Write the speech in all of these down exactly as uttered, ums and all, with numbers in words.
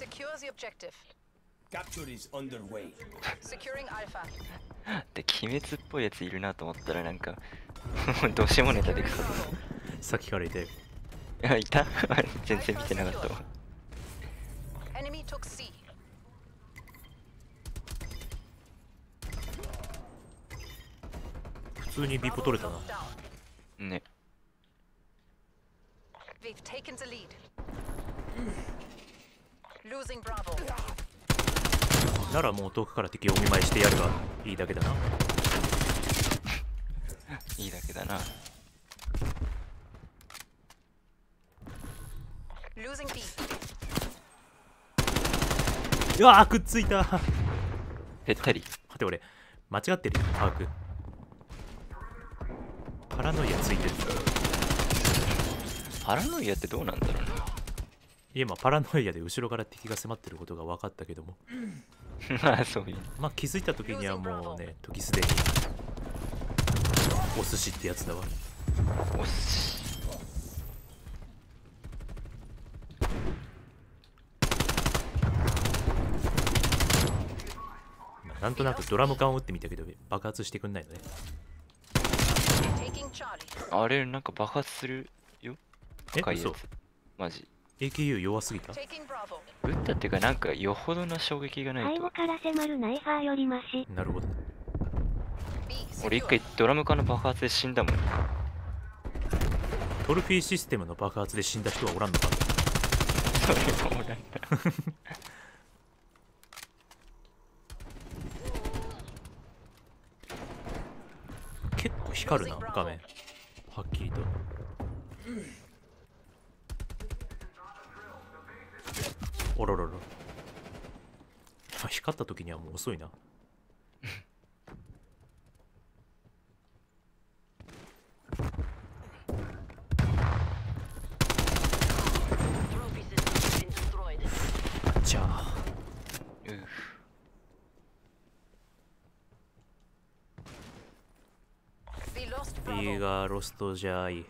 Secure the objective. Capture is underway. Securing Alpha. で、鬼滅っぽいやついるなと思ったらなんかどうしようもネタでくそ。 さっきからいて。 いや、いた全然見てなかったわ。 Enemy took C. 普通にビポ取れたな。 ね。 We've taken the lead. Losing Bravo. ならもう遠くから敵をお見舞いしてやればいいだけだな。 いいだけだな。 Losing B. うわー、くっついた。 ぺったり。 待って俺間違ってるよ、把握。パラノイアついてる。 パラノイアってどうなんだろうな。 いや、まあパラノイアで後ろから敵が迫ってることが分かったけどもまあそういう。 まあ気づいた時にはもうね、時すでにお寿司ってやつだわ。 お寿司。 まあなんとなくドラム缶を撃ってみたけど爆発してくんないのね。 あれなんか爆発するよ。 え、 赤いや嘘。 つ。マジ。 エーケーユー 弱すぎた。 撃ったっていうかなんかよほどの衝撃がないと。 背後から迫るナイファーよりマシ。 なるほど。 俺一回ドラム缶の爆発で死んだもん。 トロフィーシステムの爆発で死んだ人はおらんのか。 それはおらんな。 結構光るな画面、はっきりと。おろろろ。光った時にはもう遅いな。じゃあう Bがロストじゃい。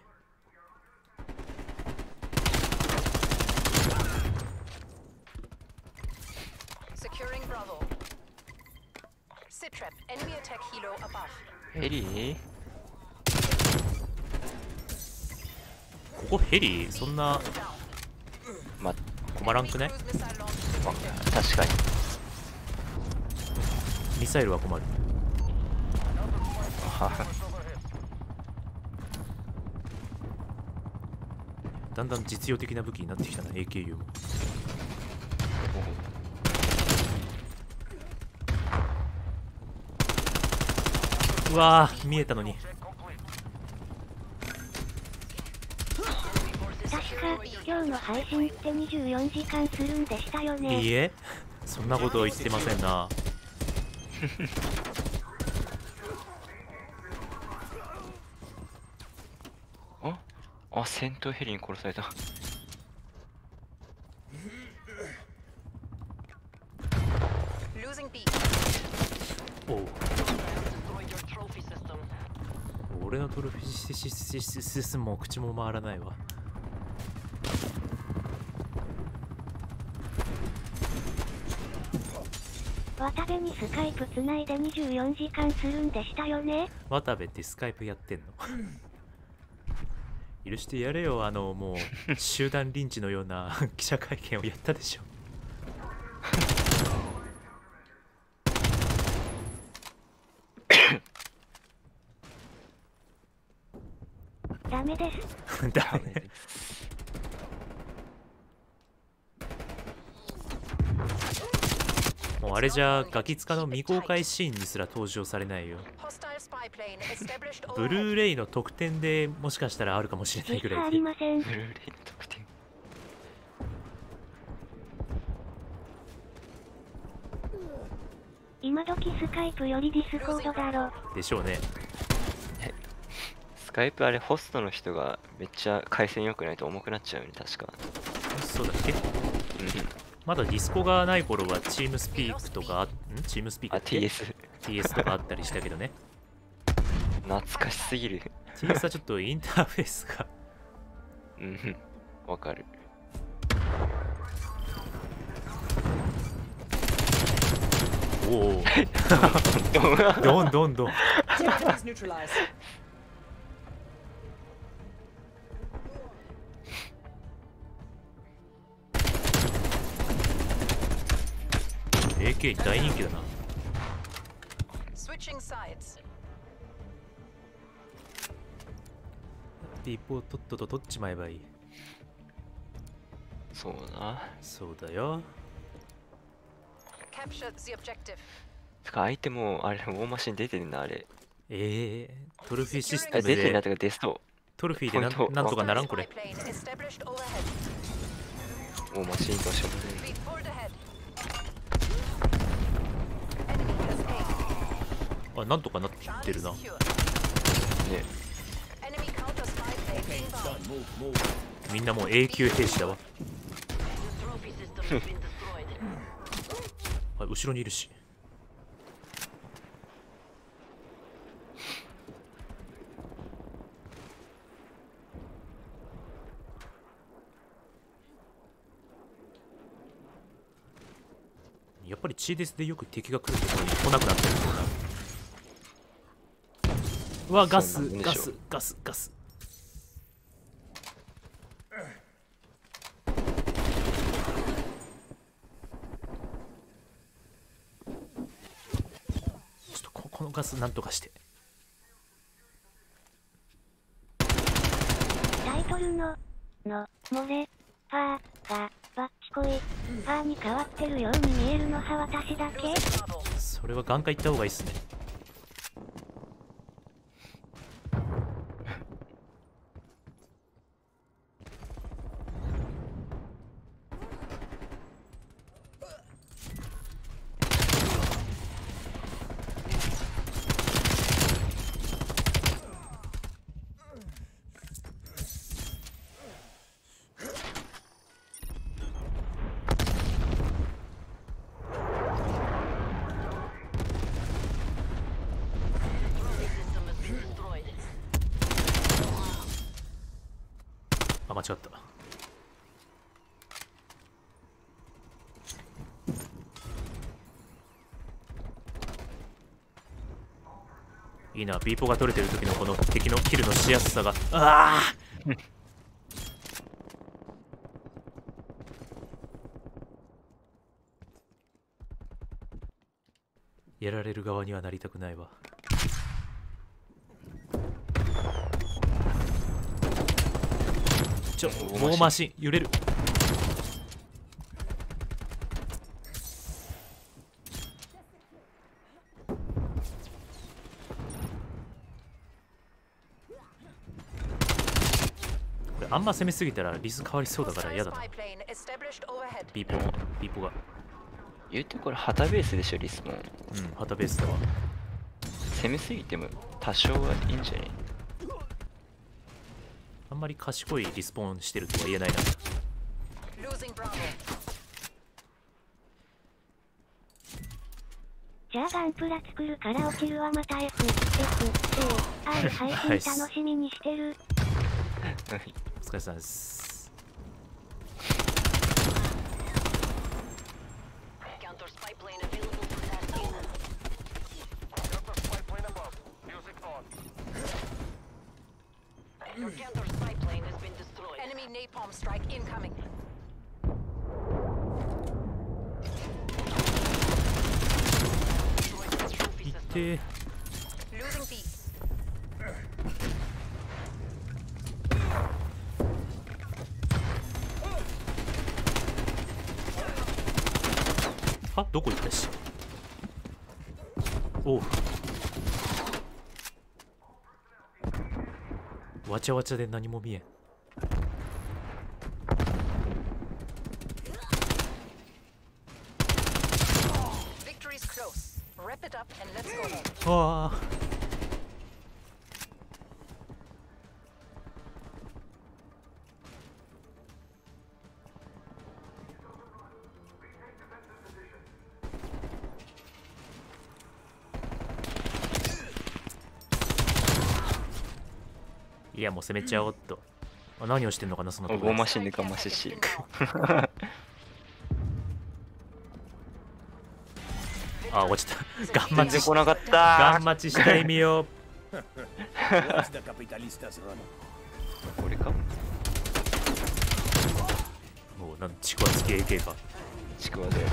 ヘリーここヘリそんなま困らんくね。 確かにミサイルは困る。だんだん実用的な武器になってきたな エーケーユー も。うわー、見えたのに。 確か今日の配信ってにじゅうよじかんするんでしたよね。 いいえ、そんなこと言ってませんな。 ああ、戦闘ヘリに殺された。 おう、俺のトロフィーシステムも口も回らないわ。 渡部にスカイプつないでにじゅうよじかんするんでしたよね。 渡部ってスカイプやってんの許してやれよ。あのもう集団リンチのような記者会見をやったでしょダメですダメもうあれじゃガキ使の未公開シーンにすら登場されないよ。ブルーレイの特典でもしかしたらあるかもしれないぐらい。 ありません。 ブルーレイの特典。 今時スカイプよりディスコードだろ。 でしょうね。 スカイプあれホストの人がめっちゃ回線良くないと重くなっちゃうよね、確か。 そうだっけ。まだディスコがない頃はチームスピークとか、んチームスピークあ、ティーエス。 ティーエス とかあったりしたけどね。 懐かしすぎる。 ティーエス はちょっとインターフェースが。 うん、わかる。 おおどんどんどん Objectives neutralized. エーケー 大人気だな。 Switching sides. 一方とっとと取っちまえばいい。 そうな。 そうだよ。 Capture the objective. つか相手もあれ大マシン出てるなあれ。 ええー、トロフィーシステあムで出てるなとか出そう。 トロフィーでなんポイントなんとかならんこれ。 Spy plane established overhead. 大マシンとしてもね。 Be pulled ahead. Enemy has A. あ、なんとかなってるな。 Secure. ね。 Enemy counter spy plane Okay, inbound. done. Move, move. みんなもう永久兵士だわ。あ、後ろにいるし。やっぱりチーデスでよく敵が来るところに来なくなってるんだな。うわ、ガスそうなんでしょうガスガスガス。ちょっとここのガスなんとかして。 タイトルの、の、モレ、ファーが、バッチコイ、ファーに変わってるように見えるのは私だけ。 Losing Bravo. それは眼科行った方がいいっすね。あ、間違った。いいな、ビーポが取れてる時のこの敵のキルのしやすさが。ああやられる側にはなりたくないわ。ちょ、猛マシン揺れる。これあんま攻めすぎたらリス変わりそうだから Hostile 嫌だな。 spy plane established overhead. ビーポビーポが。 言うてこれ旗ベースでしょリスポン。 うん、旗ベースだわ。 攻めすぎても多少はいいんじゃない？ あんまり賢いリスポーンしてるとは言えないな。 Losing Bravo. じゃあガンプラ作るから落ちるはまた F、F、A、R 配信楽しみにしてる。 お疲れ様です。 Counter spy plane available for tasking. Your counter spy plane has been destroyed. Enemy napalm strike incoming. いってー。 Losing B. はどこ行ったし。おう。わちゃわちゃで何も見えん。 Victory's close. Wrap it up and let's go home. わあ。いやもう攻めちゃおうっと。あ、何をしてんのかなそのとこ大マシンでかましし。 Victory's あ、落ちた。ガンマチし全然来なかっガたンマチした意味よ。 Watch the capitalistas run. これかもうなんちくわつき エーケー か。 ちくわで。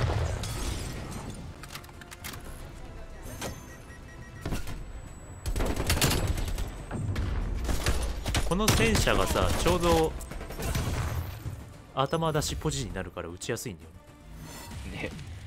この戦車がさ、ちょうど頭出しポジになるから撃ちやすいんだよね。 ね。